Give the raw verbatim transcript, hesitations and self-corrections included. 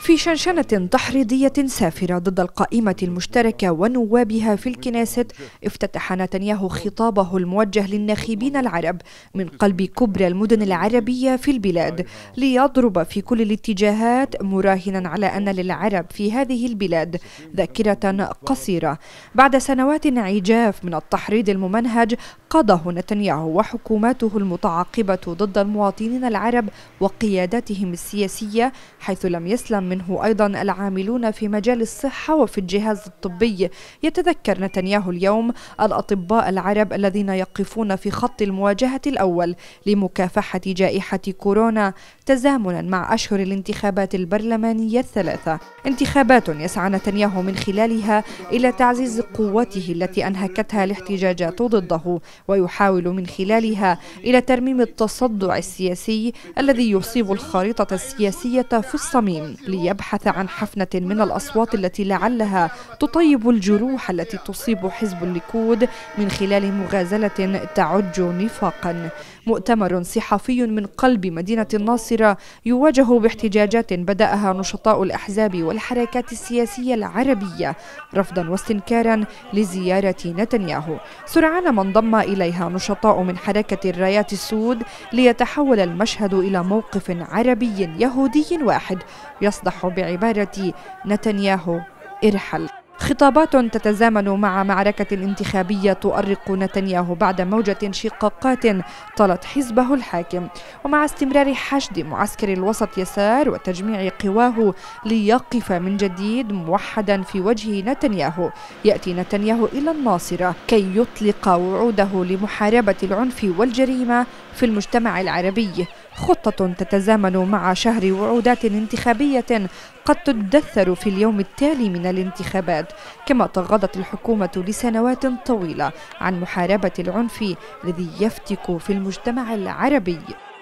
في شنشنة تحريضية سافرة ضد القائمة المشتركة ونوابها في الكنيست، افتتح نتنياهو خطابه الموجه للناخبين العرب من قلب كبرى المدن العربية في البلاد، ليضرب في كل الاتجاهات مراهنا على أن للعرب في هذه البلاد ذاكرة قصيرة. بعد سنوات عجاف من التحريض الممنهج قاده نتنياهو وحكوماته المتعاقبة ضد المواطنين العرب وقياداتهم السياسية، حيث لم يسلم منه أيضا العاملون في مجال الصحة وفي الجهاز الطبي. يتذكر نتنياهو اليوم الأطباء العرب الذين يقفون في خط المواجهة الأول لمكافحة جائحة كورونا، تزامنا مع أشهر الانتخابات البرلمانية الثلاثة، انتخابات يسعى نتنياهو من خلالها إلى تعزيز قوته التي أنهكتها الاحتجاجات ضده، ويحاول من خلالها إلى ترميم التصدع السياسي الذي يصيب الخريطة السياسية في الصميم، ليبحث عن حفنة من الأصوات التي لعلها تطيب الجروح التي تصيب حزب الليكود من خلال مغازلة تعج نفاقا. مؤتمر صحفي من قلب مدينة الناصرة يواجه باحتجاجات بدأها نشطاء الأحزاب والحركات السياسية العربية رفضا واستنكارا لزيارة نتنياهو. سرعان ما انضم إليها نشطاء من حركة الرايات السود، ليتحول المشهد إلى موقف عربي يهودي واحد يصدح بعبارة نتنياهو ارحل. خطابات تتزامن مع معركة انتخابية تؤرق نتنياهو بعد موجة شقاقات طالت حزبه الحاكم، ومع استمرار حشد معسكر الوسط يسار وتجميع قواه ليقف من جديد موحدا في وجه نتنياهو. يأتي نتنياهو إلى الناصرة كي يطلق وعوده لمحاربة العنف والجريمة في المجتمع العربي، خطة تتزامن مع شهر وعودات انتخابية قد تدثر في اليوم التالي من الانتخابات. كما تغاضت الحكومة لسنوات طويلة عن محاربة العنف الذي يفتك في المجتمع العربي.